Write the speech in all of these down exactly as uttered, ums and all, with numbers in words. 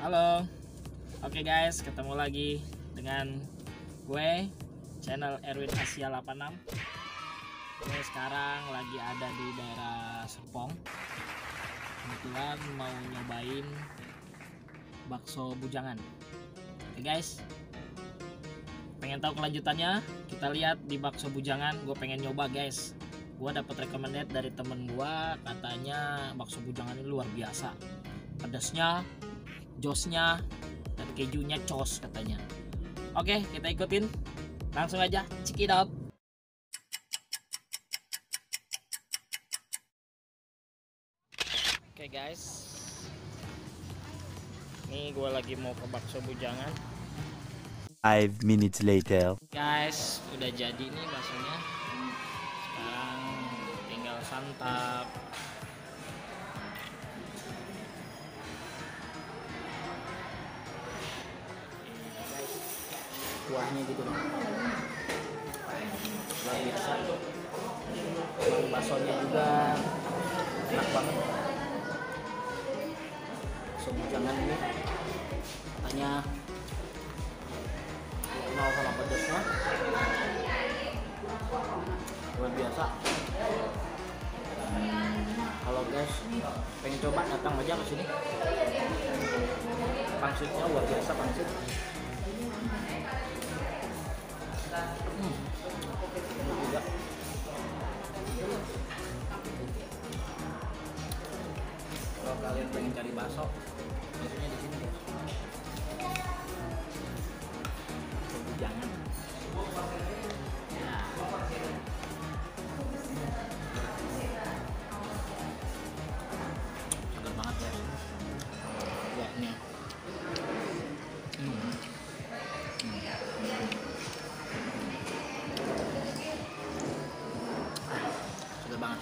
Halo, oke guys, ketemu lagi dengan gue, channel Erwin Asia delapan enam. Gue sekarang lagi ada di daerah Serpong. Kebetulan mau nyobain bakso bujangan. Oke guys, pengen tahu kelanjutannya? Kita lihat di bakso bujangan. Gue pengen nyoba guys. Gue dapat recommended dari temen gue, katanya bakso bujangan ini luar biasa. Pedasnya, josnya, dan kejunya cos katanya. Oke, kita ikutin. Langsung aja, check it out. Oke guys, ini gue lagi mau ke bakso bujangan. Five minutes later. Guys, udah jadi nih baksonya. Sekarang tinggal santap. Kuahnya gitu loh, luar biasa. Bang baksonya juga enak banget. Bakso bujangan ini katanya kenal sama pedasnya, luar biasa. Kalau guys pengen coba, datang aja ke sini. Pangsitnya luar biasa, pangsit. Hmm. Ini juga. Kalau kalian pengen cari bakso, biasanya di sini. Jangan. Ya. Segar banget ya. Ya ini. Hmm. Hmm. Segar banget.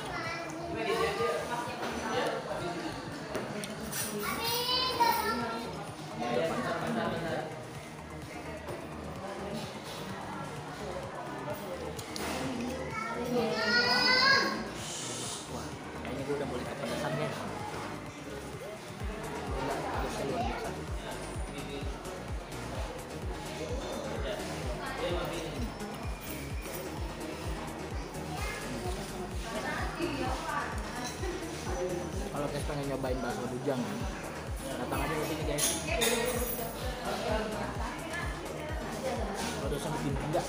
Wah, kayaknya gue udah mulai kepedesan guys. Gila, pedasnya luar biasa. Kalau guys pengen nyobain bakso bujangan, datang aja ke sini guys. Kalau dosa bikin enggak.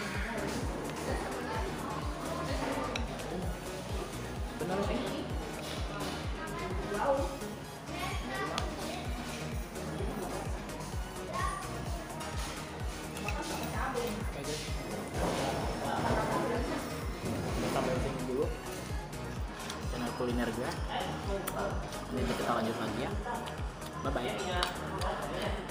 Benar sih. Oke guys. Kita sampai sini dulu channel kuliner gue. Nanti kita lanjut lagi ya. Bye bye.